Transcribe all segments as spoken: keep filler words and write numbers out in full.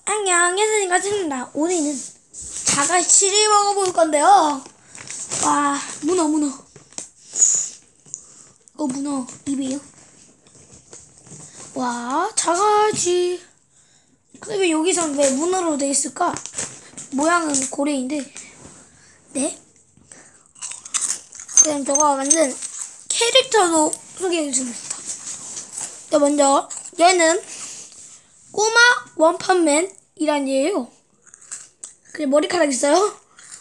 안녕, 예선이가 찍는다. 오늘은 자갈치를 먹어볼 건데요. 와, 문어, 문어. 어, 문어 입이에요. 와, 자갈치. 근데 왜 여기선 왜 문어로 돼 있을까? 모양은 고래인데. 네? 그럼 저가 만든 캐릭터도 소개해 주겠습니다. 자, 먼저 얘는 꼬마 원펀맨이란 얘예요. 그리고 머리카락 있어요.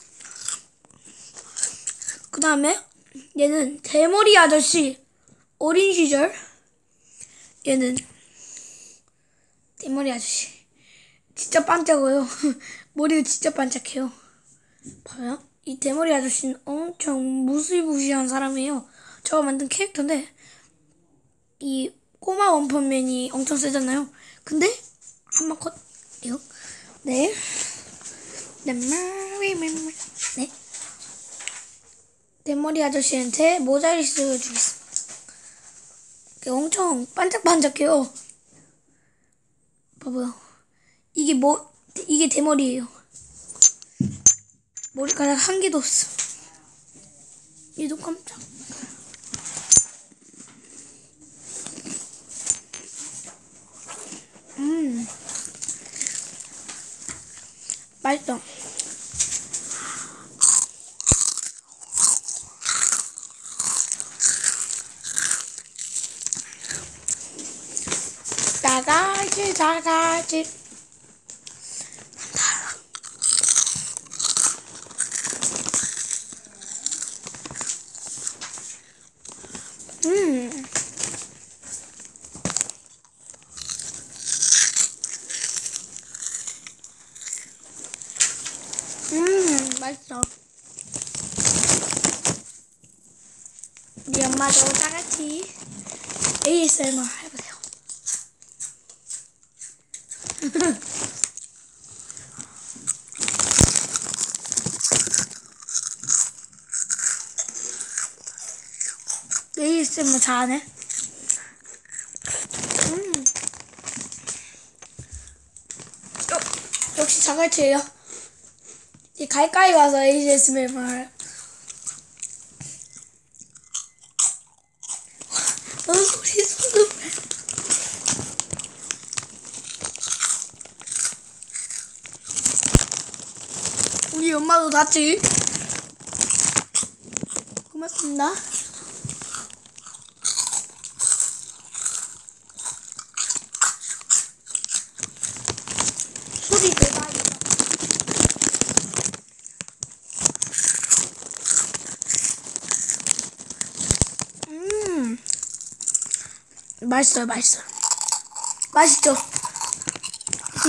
그 다음에 얘는 대머리 아저씨 어린 시절. 얘는 대머리 아저씨 진짜 반짝어요. 머리가 진짜 반짝해요. 봐요. 이 대머리 아저씨는 엄청 무시무시한 사람이에요. 제가 만든 캐릭터인데 이 꼬마 원펀맨이 엄청 세잖아요. 근데 한번 컷이요. 네. 네. 대머리 아저씨한테 모자이크를 주겠습니다. 엄청 반짝반짝해요. 봐봐요. 이게 뭐, 이게 대머리예요. 머리카락 한 개도 없어. 얘도 깜짝. 음. 맛있어. 자갈치, 자갈치. 음. 음, 맛있어. 우리 엄마도 자갈치 에이에스엠알 해보세요. 에이에스엠알 잘하네. 음. 어, 역시 자갈치예요. 이 가까이 가서 에이에스엠알. 어, 소리 소리. 우리 엄마도 닿지? 고맙습니다. 소리 대박이다. 음, 맛있어요, 맛있어요. 맛있죠? 음.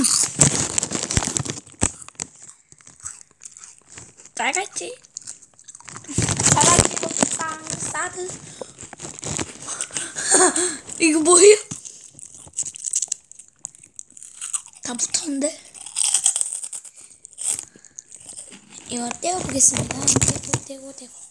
자갈치. 자갈치 먹방 싸드. 이거 뭐예요? 다 붙었는데? 이거 떼어보겠습니다. 떼고, 떼고, 떼고.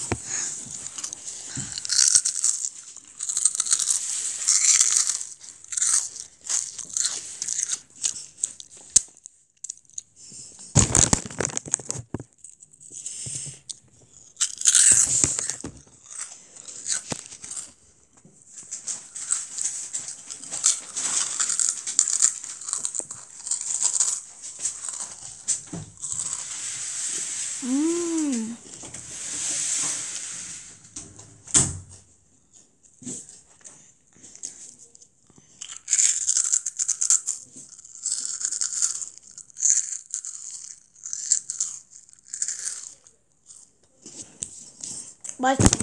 음. 맛있어.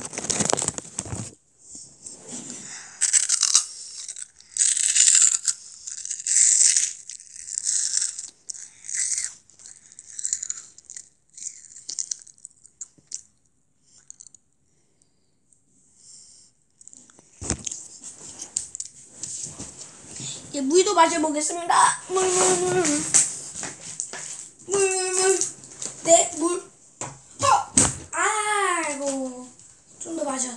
이제 물도 마셔보겠습니다. 물, 물, 물. 물, 물, 물. 네, 물. 어! 아이고. 좀 더 마셔.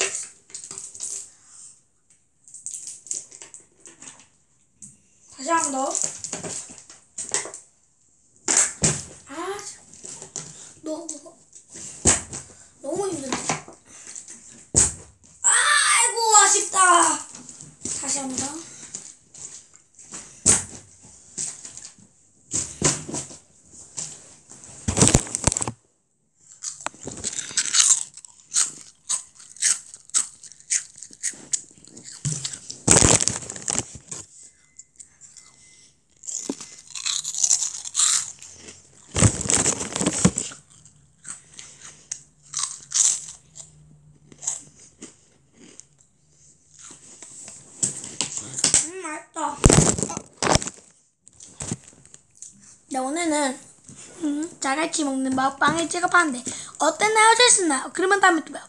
다시 한 번 더. 너 그거 너무 힘든데. 아이고 아쉽다. 다시 합니다. 음 맛있다. 네, 오늘은 음, 자갈치 먹는 먹방을 찍어봤는데 어땠나요? 어땠나요? 그러면 다음에 또 봐요.